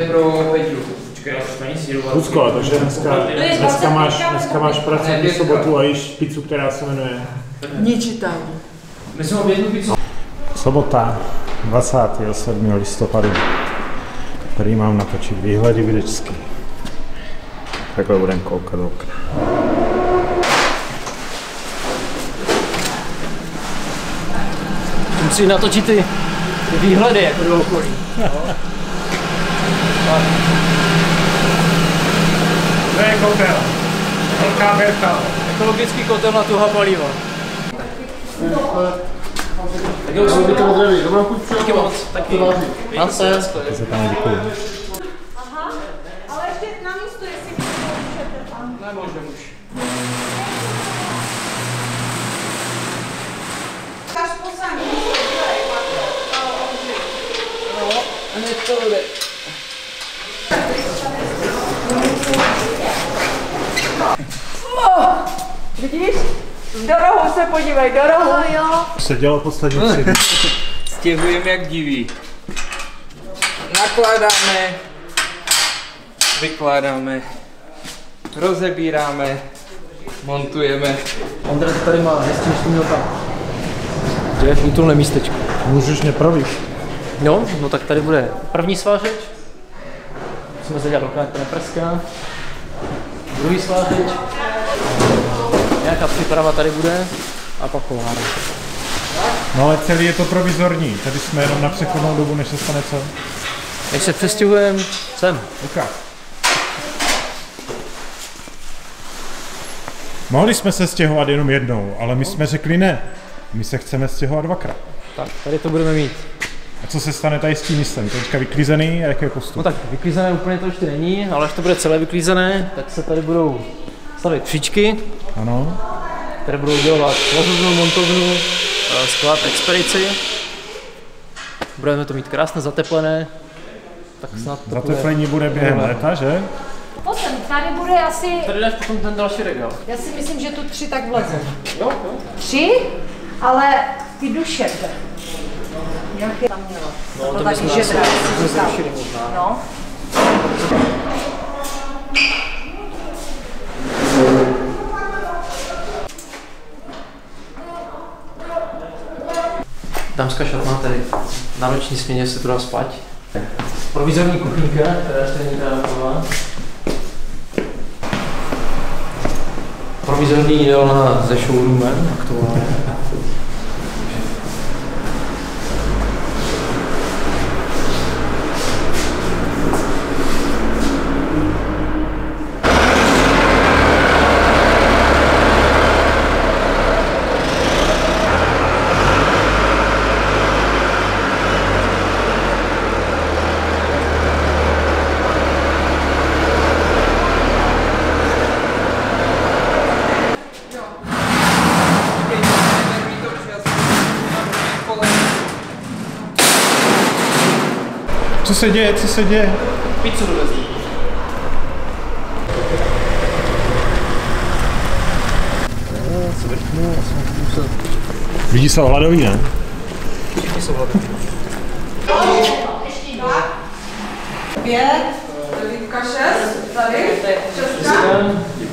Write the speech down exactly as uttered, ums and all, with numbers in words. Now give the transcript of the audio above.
Pro Peťu. Počkej, to není sírová. Lucko, takže dneska, dneska, máš, dneska máš pracovní sobotu a jíš pizzu, která se jmenuje... Nečitání. My jsme objednu pizzu. Sobota, dvacátého sedmého listopadu, který mám natočit výhledy videčský. Takhle budem koukat do okna. Musíš natočit ty výhledy jako do okolí. To je kotel. Velká berka. Ekologický kotel na tuha paliva. Tak jo, jsem teďka odreví. Dobrou chuť přijel. Díky moc. Taky. Zase. To se tam děkuji. Aha, ale ještě na místo, jestli můžete tam. Nemůžeme už. Až poslední. No, hned to jde. Oh, vidíš? Do rohu se podívej, do rohu. No jo. Se dělo poslední tři dny. Stěhujeme jak diví. Nakládáme, vykládáme, rozebíráme, montujeme. Ondra to tady má, hezky, než to měl tam. To je útulné místečko. Můžeš mě provít. No, no tak tady bude první svářeč. Musíme se dělat dokud to neprská. Druhý svářeč. Nějaká příprava tady bude a pak koláře. No ale celý je to provizorní, tady jsme jenom na přechodnou dobu, než se stane co? Než se přestěhujeme sem. Lukáš. Mohli jsme se stěhovat jenom jednou, ale my jsme řekli ne. My se chceme stěhovat dvakrát. Tak, tady to budeme mít. A co se stane tady s tím místem? To je teďka vyklízený a jaký je postup? No tak vyklízené úplně to ještě není, ale až to bude celé vyklízené, tak se tady budou stavit příčky, Ano. které budou dělat vozovnu, montovnu, sklad, expedici. Budeme to mít krásně zateplené, tak snad to Zateplení bude během léta, že? Potom, tady bude asi, Tady dáš potom ten další regál. já si myslím, že tu tři tak vleze. Jo, jo. Tři, ale ty duše. Nějaké tam měla. No, to, to taky bychom žedra, asi si říkal. zrušili možná. No. Dámská šatna tady na noční směně se tu dá spať. Provizorní kuchyňka, která ještě není taková. Provizorní jídelna se showroomem, aktuálně. Co se děje, co se děje? Pizzu dovezí. Lidi jsou hladoví, ne? Všichni jsou hladoví. Ještě dva. Pět, devítka, šest, tady, šestka.